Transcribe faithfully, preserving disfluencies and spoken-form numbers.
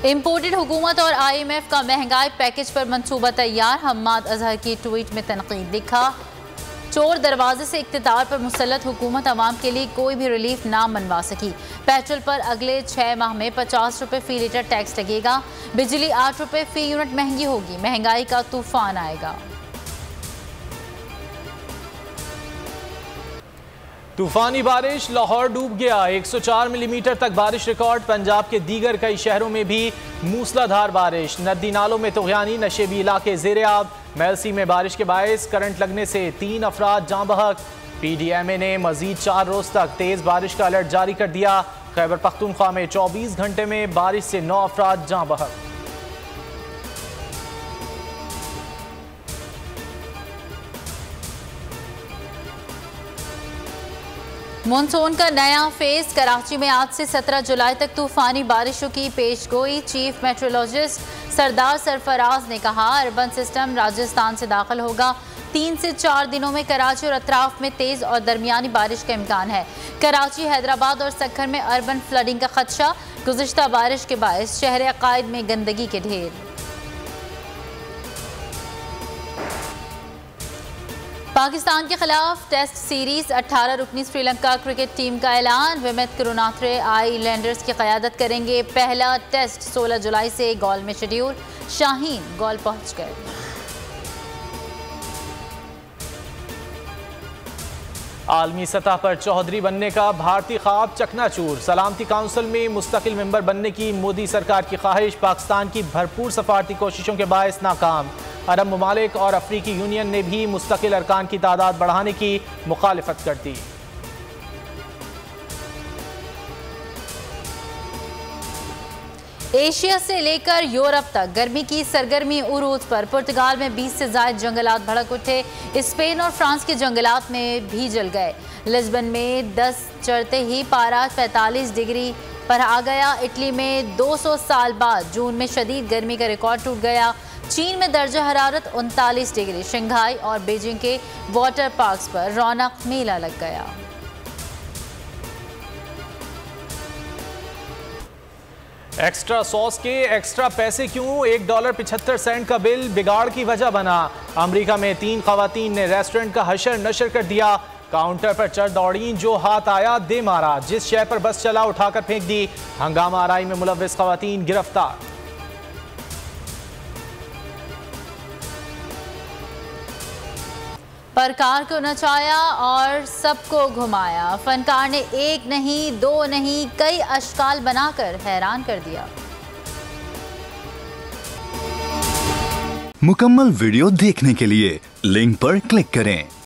Imported हुकूमत और I am F का महंगाई पैकेज पर मंसूबा तैयार। हम्माद अजहर की ट्वीट में तनकीद लिखा, चोर दरवाजे से इख्तियार पर मुसल्लत हुकूमत अवाम के लिए कोई भी रिलीफ ना मनवा सकी। पेट्रोल पर अगले छः माह में पचास रुपये फी लीटर टैक्स लगेगा। बिजली आठ रुपये फी यूनिट महंगी होगी। महंगाई का तूफान आएगा। तूफानी बारिश, लाहौर डूब गया। एक सौ चार मिलीमीटर तक बारिश रिकॉर्ड। पंजाब के दीगर कई शहरों में भी मूसलाधार बारिश। नदी नालों में तुग़यानी, नशेबी इलाके ज़ेर-ए-आब। मेलसी में बारिश के बायस करंट लगने से तीन अफराद जाँ बहक। पी डी एम ए ने मजीद चार रोज तक तेज़ बारिश का अलर्ट जारी कर दिया। खैबर पख्तूनख्वा में चौबीस घंटे में बारिश से नौ अफराद जाँ बहक। मानसून का नया फेज। कराची में आज से सत्रह जुलाई तक तूफानी बारिशों की पेशगोई। चीफ मेट्रोलॉजिस्ट सरदार सरफराज ने कहा, अर्बन सिस्टम राजस्थान से दाखिल होगा। तीन से चार दिनों में कराची और अतराफ में तेज और दरमियानी बारिश का इम्कान है। कराची, हैदराबाद और सक्खर में अर्बन फ्लडिंग का खदशा। गुज़िश्ता बारिश के बायस शहर अकायद में गंदगी के ढेर। पाकिस्तान के खिलाफ टेस्ट सीरीज। अठारह रुकनी श्रीलंका क्रिकेट टीम का ऐलान। विमित करुणात्रे आईलैंडर्स की क़यादत करेंगे। पहला टेस्ट सोलह जुलाई से गॉल में शेड्यूल। शाहीन गॉल पहुंच गए। आलमी सतह पर चौधरी बनने का भारतीय ख्वाब चकनाचूर। सलामती काउंसिल में मुस्तकिल मेंबर बनने की मोदी सरकार की ख्वाहिश पाकिस्तान की भरपूर सफारती कोशिशों के बायस नाकाम। अरब ममालिक और अफ्रीकी यूनियन ने भी मुस्तकिल अरकान की तादाद बढ़ाने की मुखालिफत कर दी। एशिया से लेकर यूरोप तक गर्मी की सरगर्मी उरूज पर। पुर्तगाल में बीस से ज्यादा जंगलात भड़क उठे। स्पेन और फ्रांस के जंगलात में भी जल गए। लिस्बन में दस चढ़ते ही पारा पैंतालीस डिग्री पर आ गया। इटली में दो सौ साल बाद जून में शदीद गर्मी का रिकॉर्ड टूट गया। चीन में दर्जा हरारत उनतालीस डिग्री। शंघाई और बीजिंग के वाटर पार्क्स पर रौनक मेला लग गया। एक्स्ट्रा सॉस के एक्स्ट्रा पैसे क्यों? एक डॉलर पिछहत्तर सेंट का बिल बिगाड़ की वजह बना। अमेरिका में तीन खवातीन ने रेस्टोरेंट का हशर नशर कर दिया। काउंटर पर चढ़ दौड़ी, जो हाथ आया दे मारा। जिस शय पर बस चला उठाकर फेंक दी। हंगामा आराई में मुलव्विस खवातीन गिरफ्तार। परकार को नचाया और सबको घुमाया। फनकार ने एक नहीं, दो नहीं, कई अशकाल बनाकर हैरान कर दिया। मुकम्मल वीडियो देखने के लिए लिंक पर क्लिक करें।